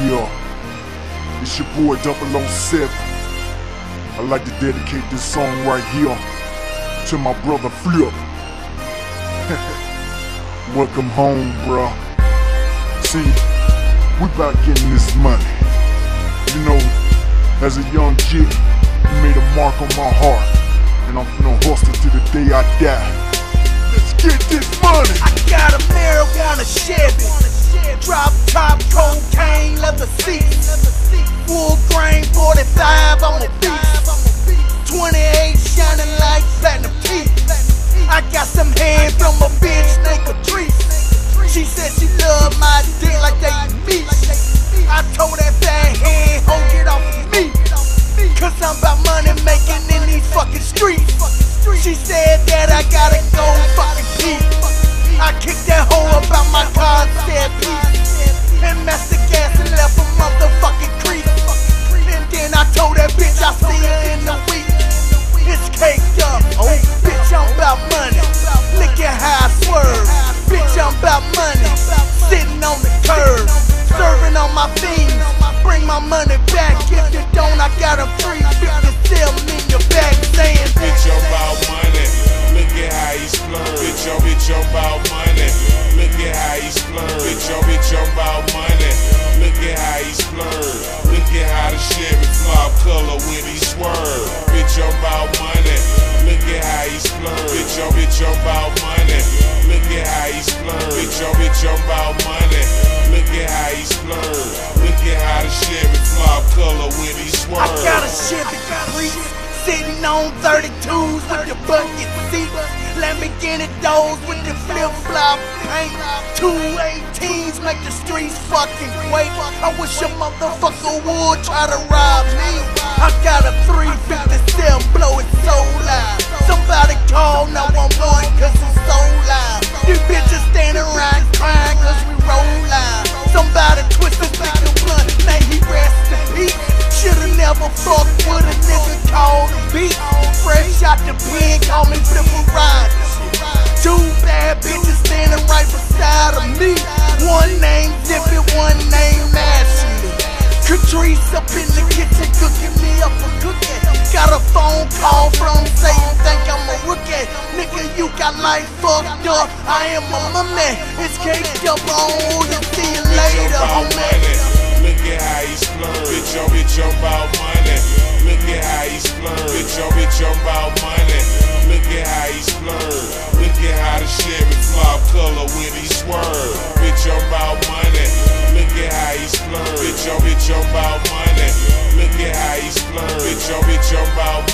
Yeah, it's your boy 007. I'd like to dedicate this song right here to my brother Flip. Welcome home, bruh. See, we about getting this money. You know, as a young kid, you made a mark on my heart, and I'm finna hustle till the day I die. Let's get this money. I got a marijuana Chevy, drop top, cocaine, leather seats, full grain, 45 on the beat, 28 shining like platinum teeth. I got some head from a bitch named Catrice. She said she loved my dick like they eat meat. I told that bad head, ho, get off of me, cause I'm about money making in these fucking streets. She said that I gotta go fucking pee. I kicked that hoe about my car and said peace, and messed the gas and left a motherfucking creep. And then I told that bitch I see her in the week. It's caked up, oh bitch I'm about money. Look at how I swerve, bitch I'm about money. Sitting on the curb, serving on my fiends. Bring my money back, if you don't I got a free 50 sell me in your back saying bitch I'm about money, look at how he splurge. Bitch I'm about money, look at how he splurge. Bitch I'm about money, look at how he splurge. Look at how the Chevy flop color when he swerve. Bitch I'm about money, look at how he splurge. Bitch I'm about money, look at how he splurge. Bitch I'm about money, look at how he splurge. Look at how the Chevy flop color when he swerve. I got a Chevy Caprice sitting on 32s with the bucket seats, Lamborghini doors with the flip-flop paint. 218s make the streets fucking quake. I wish a motherfucker would try to rob me. I got a 357 blow it so loud. Somebody call 911 cause it's so loud. These bitches standing around crying cause we roll loud. Somebody twisted the blunt, may he rest in peace. Shoulda never fucked with a nigga called a beat. Fresh out the pen, call me Flipper Ride. Two bad bitches standing right beside of me. One named Zippy, one named Ashley. Catrice up in the kitchen cooking me up a cookie. Got a phone call from Satan, think I'm a rookie. Nigga, you got life fucked up, I am a mummy. It's caked up on you, see you later, homie. Look at how he splurge. Bitch I'm about money, look at how he splurge. Bitch I'm about money, look at how he splurge. Look at how the Chevy flop color when he swerve. Bitch I'm about money, look at how he splurge. Bitch I'm about money, look at how he splurge. Bitch I'm about